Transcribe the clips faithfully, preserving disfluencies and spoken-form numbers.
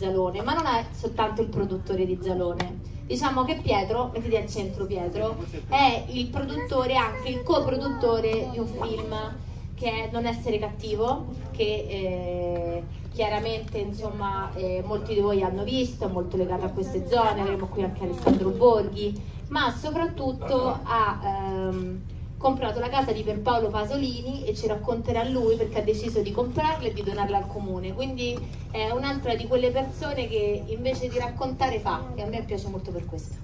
Zalone, ma non è soltanto il produttore di Zalone. Diciamo che Pietro, mettiti al centro Pietro, è il produttore, anche il coproduttore di un film che è Non essere cattivo, che eh, chiaramente insomma eh, molti di voi hanno visto, è molto legato a queste zone. Avremo qui anche Alessandro Borghi, ma soprattutto ha ehm, comprato la casa di Pierpaolo Pasolini e ci racconterà lui perché ha deciso di comprarla e di donarla al comune. Quindi è un'altra di quelle persone che invece di raccontare fa, e a me piace molto per questo.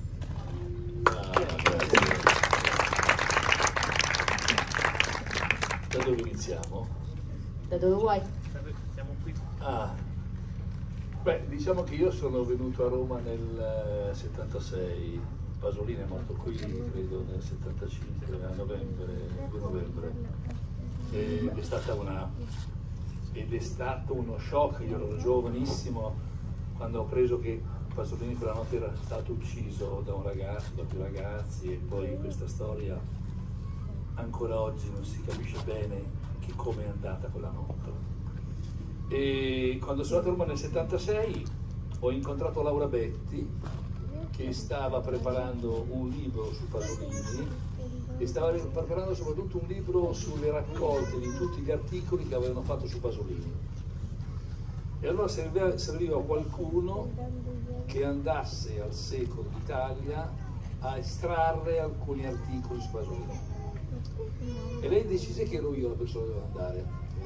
Da dove iniziamo? Da dove vuoi? Siamo qui. Ah, beh, diciamo che io sono venuto a Roma nel uh, settantasei, Pasolini è morto qui, credo, nel settantacinque, a novembre, due novembre, ed è stata una, ed è stato uno shock. Io ero giovanissimo quando ho preso che Pasolini quella notte era stato ucciso da un ragazzo, da più ragazzi, e poi questa storia ancora oggi non si capisce bene che come è andata quella notte. E quando sono andato a Roma nel settantasei ho incontrato Laura Betti, che stava preparando un libro su Pasolini e stava preparando soprattutto un libro sulle raccolte di tutti gli articoli che avevano fatto su Pasolini. E allora serviva, serviva qualcuno che andasse al Secolo d'Italia a estrarre alcuni articoli su Pasolini. E lei decise che ero io la persona che doveva andare,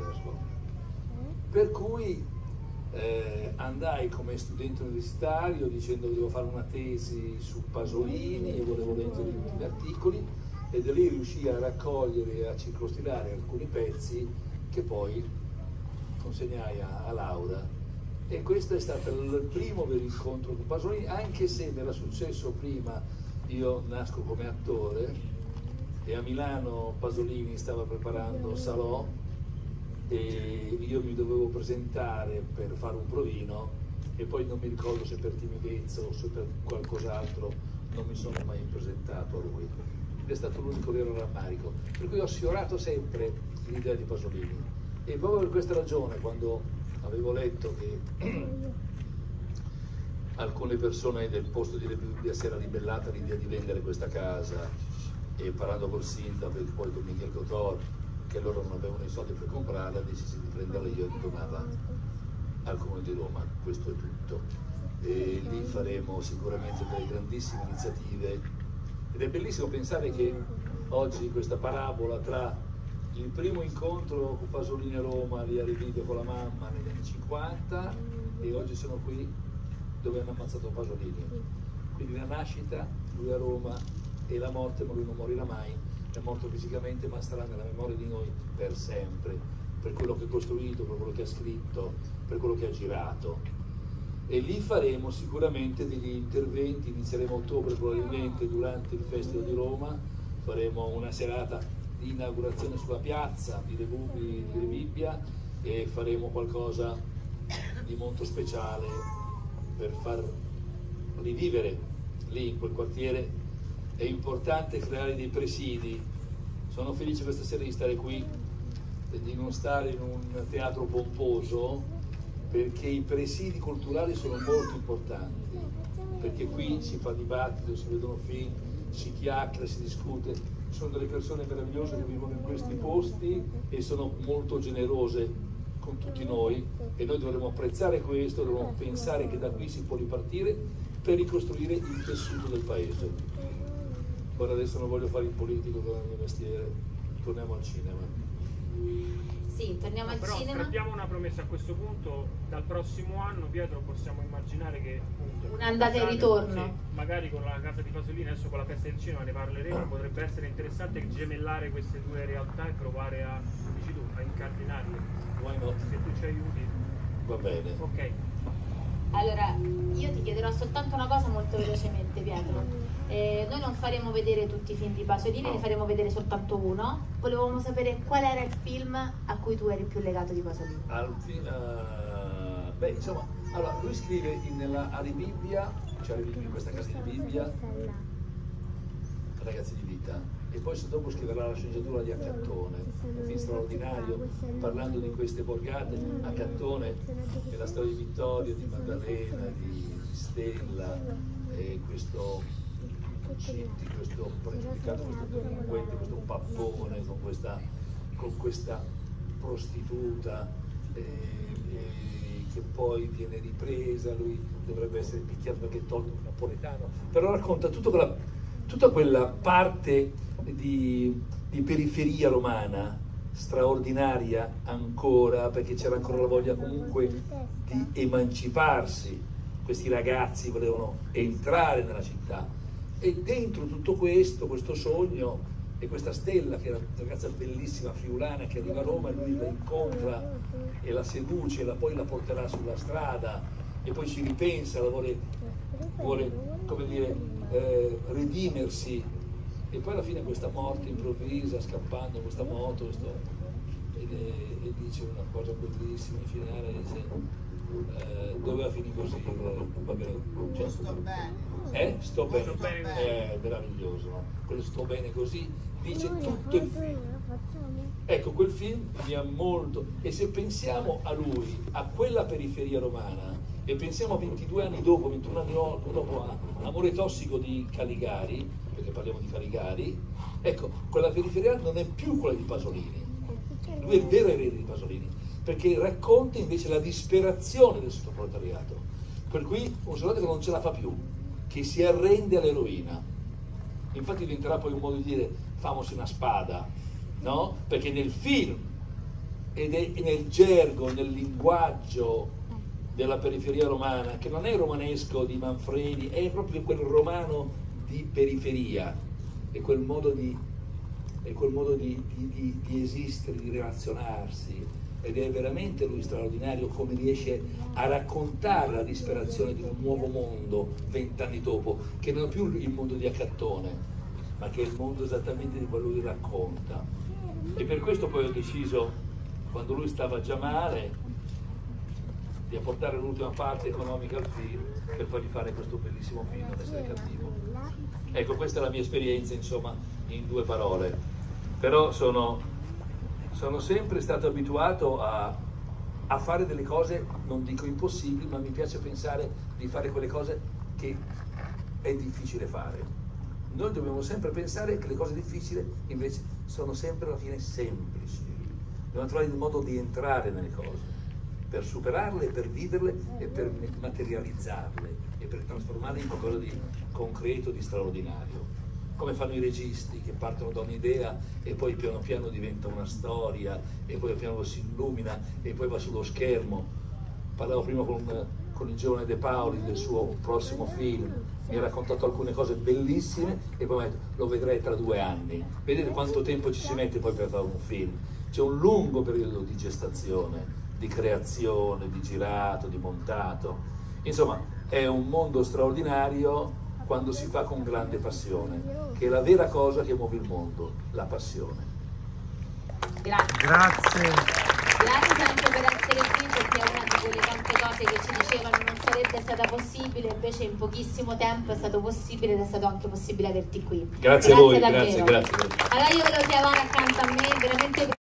per cui eh, andai come studente universitario dicendo che dovevo fare una tesi su Pasolini e volevo leggere tutti gli articoli, e da lì riuscii a raccogliere e a circoscrivere alcuni pezzi che poi consegnai a, a Laura. E questo è stato il primo vero incontro con Pasolini, anche se mi era successo prima. Io nasco come attore e a Milano Pasolini stava preparando Salò e io mi dovevo presentare per fare un provino e poi non mi ricordo se per timidezza o se per qualcos'altro non mi sono mai presentato a lui. Ed è stato l'unico vero rammarico, per cui ho sfiorato sempre l'idea di Pasolini. E proprio per questa ragione, quando avevo letto che alcune persone del posto di Rebibbia si era ribellata all'idea di vendere questa casa, e parlando col sindaco e poi con Michele Cotor, che loro non avevano i soldi per comprarla, decisi di prenderla io e di donarla al Comune di Roma. Questo è tutto. E lì faremo sicuramente delle grandissime iniziative, ed è bellissimo pensare che oggi questa parabola tra il primo incontro con Pasolini a Roma, lì a Rebibbia con la mamma negli anni cinquanta, e oggi sono qui dove hanno ammazzato Pasolini. Quindi la nascita, lui a Roma, e la morte, ma lui non morirà mai, è morto fisicamente ma starà nella memoria di noi per sempre, per quello che ha costruito, per quello che ha scritto, per quello che ha girato. E lì faremo sicuramente degli interventi, inizieremo a ottobre probabilmente durante il Festival di Roma, faremo una serata di inaugurazione sulla piazza di Rebibbia e faremo qualcosa di molto speciale per far rivivere lì in quel quartiere. È importante creare dei presidi. Sono felice questa sera di stare qui e di non stare in un teatro pomposo, perché i presidi culturali sono molto importanti, perché qui si fa dibattito, si vedono film, si chiacchiera, si discute. Sono delle persone meravigliose che vivono in questi posti e sono molto generose con tutti noi, e noi dovremmo apprezzare questo, dovremmo pensare che da qui si può ripartire per ricostruire il tessuto del paese. Ora adesso non voglio fare il politico con il mio mestiere, torniamo al cinema. Sì, torniamo al Però cinema. Abbiamo una promessa a questo punto: dal prossimo anno, Pietro, possiamo immaginare che appunto un'andata e ritorno. Sì, magari con la casa di Pasolini, adesso con la festa del cinema ne parleremo, potrebbe essere interessante gemellare queste due realtà e provare a, dici tu, a incardinarle. Why not? Se tu ci aiuti. Va bene. Ok. Allora, io ti chiederò soltanto una cosa molto velocemente, Pietro. Eh, noi non faremo vedere tutti i film di Pasolini, ne faremo vedere soltanto uno. Volevamo sapere qual era il film a cui tu eri più legato di Pasolini. Al uh, beh, insomma, allora, lui scrive in, nella, a Rebibbia, cioè a Rebibbia, in questa casa di Rebibbia, Ragazzi di vita, e poi se dopo scriverà la sceneggiatura di Accattone, un film straordinario parlando di queste borgate. Accattone è la storia di Vittorio, di Maddalena, di Stella, e questo Citti, questo pregiudicato, questo delinquente, questo pappone con questa, con questa prostituta eh, eh, che poi viene ripresa, lui dovrebbe essere picchiato perché è tolto un napoletano, però racconta tutta quella, tutta quella parte di, di periferia romana straordinaria ancora, perché c'era ancora la voglia comunque di emanciparsi. Questi ragazzi volevano entrare nella città e dentro tutto questo, questo sogno e questa Stella, che è una ragazza bellissima friulana che arriva a Roma, e lui la incontra e la seduce, e la, poi la porterà sulla strada e poi ci ripensa, la vuole, vuole come dire, eh, redimersi, e poi alla fine questa morte improvvisa, scappando questa moto, questo, ed è, e dice una cosa bellissima in finale, dice eh, doveva finire così, va bene, cioè, sto bene. Eh? Sto bene, Sto bene. è meraviglioso, no? Quello sto bene così dice tutto il film. Ecco, quel film mi ha molto, e se pensiamo a lui, a quella periferia romana, e pensiamo ventidue anni dopo, ventuno anni dopo a Amore tossico di Caligari, perché parliamo di Caligari, ecco, quella periferia non è più quella di Pasolini, lui è il vero erede di Pasolini, perché racconta invece la disperazione del sottoproletariato, per cui un soldato che non ce la fa più, che si arrende all'eroina. Infatti diventerà poi un modo di dire famosi una spada, no? Perché nel film ed è nel gergo, nel linguaggio della periferia romana, che non è romanesco di Manfredi, è proprio quel romano di periferia, è quel modo di, è quel modo di, di, di, di esistere, di relazionarsi, ed è veramente lui straordinario come riesce a raccontare la disperazione di un nuovo mondo vent'anni dopo, che non è più il mondo di Accattone, ma che è il mondo esattamente di quello che lui racconta. E per questo poi ho deciso, quando lui stava già male, di apportare l'ultima parte economica al film per fargli fare questo bellissimo film, Non essere cattivo. Ecco, questa è la mia esperienza, insomma, in due parole. Però sono... Sono sempre stato abituato a, a fare delle cose, non dico impossibili, ma mi piace pensare di fare quelle cose che è difficile fare. Noi dobbiamo sempre pensare che le cose difficili invece sono sempre alla fine semplici. Dobbiamo trovare il modo di entrare nelle cose, per superarle, per viverle e per materializzarle e per trasformarle in qualcosa di concreto, di straordinario. Come fanno i registi, che partono da un'idea e poi piano piano diventa una storia e poi piano piano si illumina e poi va sullo schermo. Parlavo prima con, con il giovane De Paoli del suo prossimo film, mi ha raccontato alcune cose bellissime e poi mi ha detto lo vedrei tra due anni. Vedete quanto tempo ci si mette poi per fare un film? C'è un lungo periodo di gestazione, di creazione, di girato, di montato. Insomma, è un mondo straordinario quando si fa con grande passione, che è la vera cosa che muove il mondo, la passione. Grazie. Grazie. Grazie anche per essere qui, perché è una di quelle tante cose che ci dicevano non sarebbe stata possibile, invece in pochissimo tempo è stato possibile ed è stato anche possibile averti qui. Grazie, grazie a voi, davvero. grazie, grazie. Allora io ve lo chiedo accanto a me, veramente